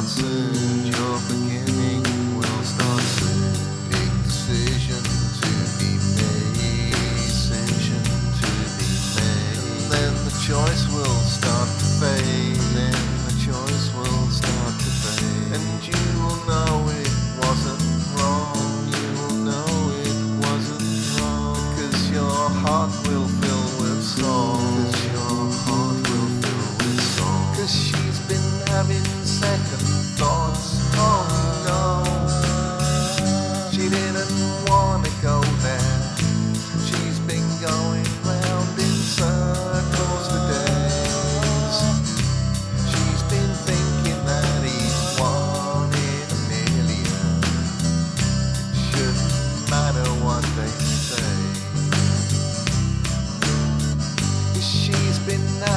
start soon. Your beginning will start soon. Big decision to be made. Decision to be made. And then the choice will start to fade. Then the choice will start to fade. And you will know it wasn't wrong. You will know it wasn't wrong. Because your heart will fill with song. Because your heart will fill with song. Because she's been having second thoughts. Oh no, she didn't want to go there. She's been going round in circles for days. She's been thinking that he's one in a million. It shouldn't matter what they say. 'Cause she's been